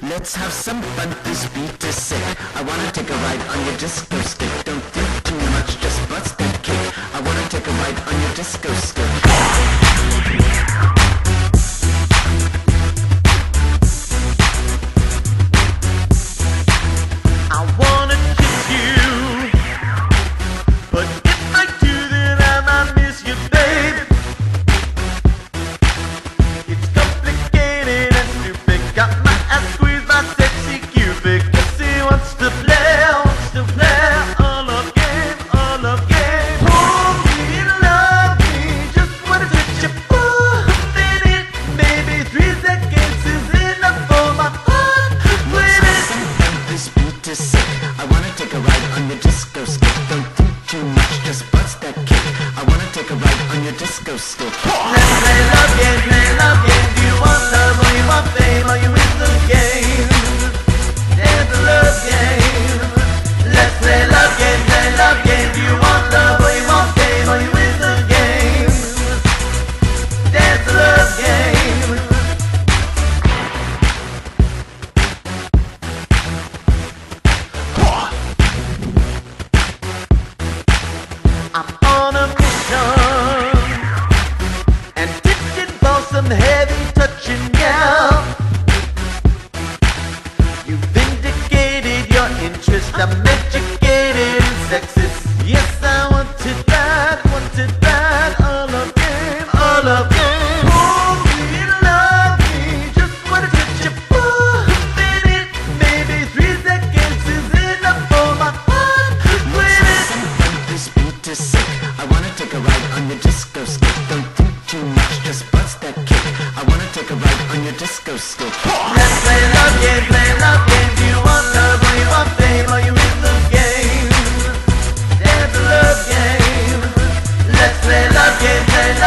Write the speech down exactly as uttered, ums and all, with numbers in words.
Let's have some fun, this beat is sick. I wanna take a ride on your disco stick. Don't think too much, just bust that kick. I wanna take a ride on your disco stick. I wanna take a ride on your disco stick. Don't think too much, just bust that kick. I wanna take a ride on your disco stick. Let's play love game, play love game. Do you want love or you want fame? Are you in the game? Dance the love game. Let's play love game, play love game. Do you want love or you want fame? Are you in the game? Dance the love game. I'm on a mission, and it involves some heavy touching now. You vindicated your interest, I'm educated and sexist. Yes, I wanted that, wanted that, all of game, all of game. Oh, we love me, just wanna touch you for a minute, maybe three seconds is enough for my heart. With it. This beat is sick. I wanna take a ride on your disco stick. Don't think too much, just bust that kick. I wanna take a ride on your disco stick. Let's play love game, play love game. Do you want love or you want fame? Are you in the game? Dance the love game. Let's play love game, play love game.